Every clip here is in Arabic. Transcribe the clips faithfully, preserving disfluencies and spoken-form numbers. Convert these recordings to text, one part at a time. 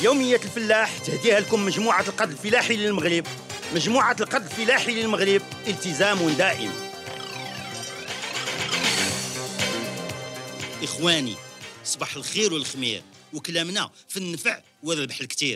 يومية الفلاح تهديها لكم مجموعة القد الفلاحي للمغرب. مجموعة القد الفلاحي للمغرب، التزام دائم. إخواني، صباح الخير والخمير، وكلامنا في النفع والربح الكتير.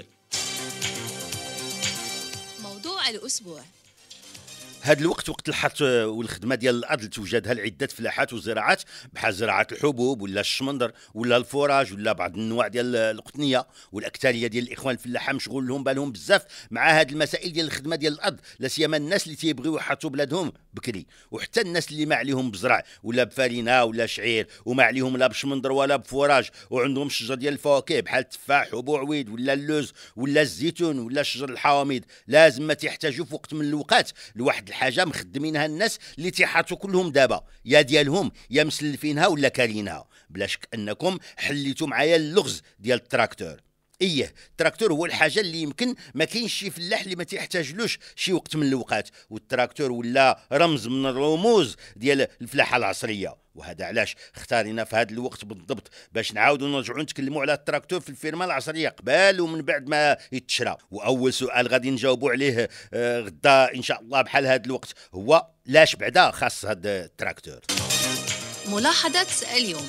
موضوع الأسبوع. هذا الوقت وقت الحط والخدمه ديال الارض اللي توجدها لعده فلاحات وزراعات، بحال زراعه الحبوب ولا الشمندر ولا الفوراج ولا بعض النوع ديال القطنيه. والاكثريه ديال الاخوان الفلاحه مشغول لهم بالهم بزاف مع هذه المسائل ديال الخدمه ديال الارض، لا سيما الناس اللي تيبغيو يحطوا بلادهم بكري، وحتى الناس اللي ما عليهم بزرع ولا بفارينه ولا شعير، وما عليهم لا بشمندر ولا بفوراج، وعندهم شجر ديال الفواكه بحال التفاح وبوعويد ولا اللوز ولا الزيتون ولا شجر الحواميد. لازم ما تحتاجوا في وقت من الاوقات لواحد الحاجه مخدمينها الناس اللي تيحاطوا كلهم دابا، يا ديالهم يا مسلفينها ولا كارينها. بلا شك انكم حليتوا معايا اللغز ديال التراكتور. ايه، التراكتور هو الحاجه اللي يمكن ما كاينش شي فلاح اللي ما تيحتاجلوش شي وقت من الاوقات، والتراكتور ولا رمز من الرموز ديال الفلاحه العصريه. وهذا علاش اختارينا في هذا الوقت بالضبط باش نعاودوا نرجعوا نتكلموا على التراكتور في الفيرما العصريه قبل ومن بعد ما يتشرى. واول سؤال غادي نجاوبوا عليه آه غدا ان شاء الله بحال هذا الوقت هو لاش بعدا خاص هذا التراكتور. ملاحظه اليوم.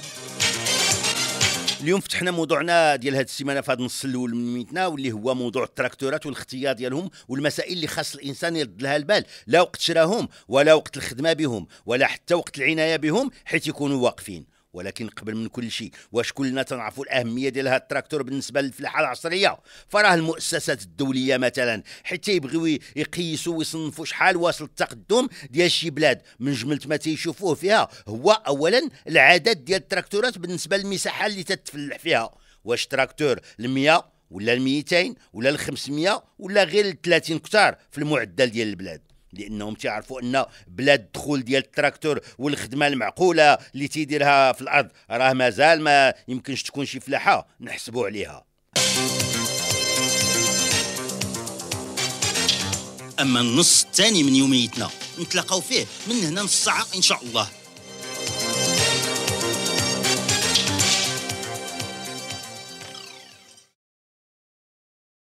اليوم فتحنا موضوعنا ديال هذه السيمانه في هذا النص الاول من ميتنا، واللي هو موضوع التراكتورات والاختيار ديالهم والمسائل اللي خاص الانسان يرد لها البال، لا وقت شراهم ولا وقت الخدمه بهم ولا حتى وقت العنايه بهم حيت يكونوا واقفين. ولكن قبل من كل شيء، واش كلنا تنعرفوا الاهميه ديال هذا التراكتور بالنسبه للفلاحه العصريه؟ فراه المؤسسات الدوليه مثلا حتى يبغيو يقيسوا ويصنفوا شحال واصل التقدم ديال شي بلاد، من جمله ما تيشوفوه فيها هو اولا العدد ديال التراكتورات بالنسبه للمساحه اللي تتفلح فيها. واش تراكتور المية ولا الميتين ولا الخمسمية ولا غير الثلاثين كتار في المعدل ديال البلاد؟ لانهم تعرفوا ان بلاد الدخول ديال التراكتور والخدمه المعقوله اللي تيديرها في الارض راه مازال ما يمكنش تكون شي فلاحه نحسبوا عليها. اما النص الثاني من يوميتنا نتلاقاو فيه من هنا نص ساعه ان شاء الله.